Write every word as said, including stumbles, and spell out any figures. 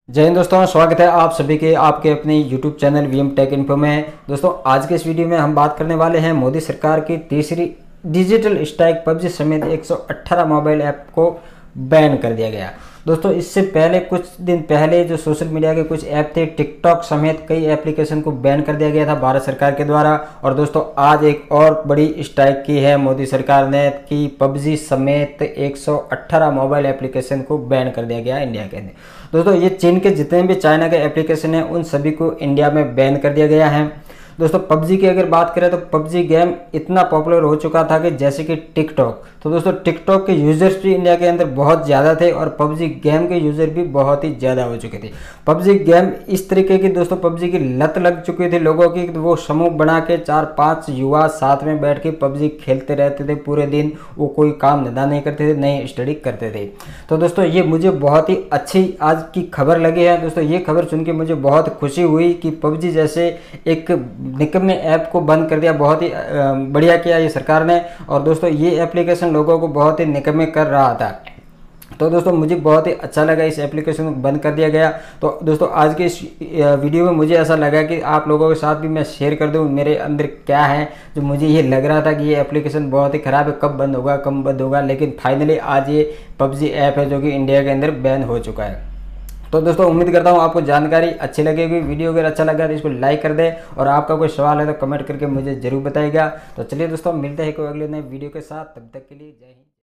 जय हिंद दोस्तों, स्वागत है आप सभी के आपके अपने YouTube channel VM tech info में। दोस्तों आज के इस वीडियो में हम बात करने वाले हैं मोदी सरकार की तीसरी डिजिटल स्ट्राइक पबजी समेत एक सौ अठारह मोबाइल ऐप को बैन कर दिया गया। दोस्तों इससे पहले कुछ दिन पहले जो सोशल मीडिया के कुछ ऐप थे, टिकटॉक समेत कई एप्लीकेशन को बैन कर दिया गया था भारत सरकार के द्वारा। और दोस्तों आज एक और बड़ी स्ट्राइक की है मोदी सरकार ने कि पबजी समेत एक सौ अठारह मोबाइल एप्लीकेशन को बैन कर दिया गया इंडिया के अंदर। दोस्तों ये चीन के जितने भी चाइना के एप्लीकेशन हैं उन सभी को इंडिया में बैन कर दिया गया है। दोस्तों पबजी की अगर बात करें तो पबजी गेम इतना पॉपुलर हो चुका था कि जैसे कि टिकटॉक, तो दोस्तों टिकटॉक के यूजर्स भी इंडिया के अंदर बहुत ज़्यादा थे और पबजी गेम के यूज़र भी बहुत ही ज़्यादा हो चुके थे। पबजी गेम इस तरीके की दोस्तों पबजी की लत लग चुकी थी लोगों की, वो समूह बना के चार पांच युवा साथ में बैठ के पबजी खेलते रहते थे पूरे दिन। वो कोई काम धंधा नहीं करते थे, नहीं स्टडी करते थे। तो दोस्तों ये मुझे बहुत ही अच्छी आज की खबर लगी है। दोस्तों ये खबर सुन के मुझे बहुत खुशी हुई कि पबजी जैसे एक निकम्मे ऐप को बंद कर दिया। बहुत ही बढ़िया किया ये सरकार ने। और दोस्तों ये एप्लीकेशन लोगों को बहुत ही निकम्मे कर रहा था, तो दोस्तों मुझे बहुत ही अच्छा लगा इस एप्लीकेशन को बंद कर दिया गया। तो दोस्तों आज के इस वीडियो में मुझे ऐसा लगा कि आप लोगों के साथ भी मैं शेयर कर दूं मेरे अंदर क्या है जो मुझे ये लग रहा था कि ये एप्लीकेशन बहुत ही ख़राब है, कब बंद होगा कब बंद होगा, लेकिन फाइनली आज ये पबजी ऐप है जो कि इंडिया के अंदर बैन हो चुका है। तो दोस्तों उम्मीद करता हूँ आपको जानकारी अच्छी लगेगी। वीडियो अगर अच्छा लगा तो इसको लाइक कर दें और आपका कोई सवाल है तो कमेंट करके मुझे ज़रूर बताइएगा। तो चलिए दोस्तों मिलते हैं कोई अगले नए वीडियो के साथ, तब तक के लिए जय हिंद।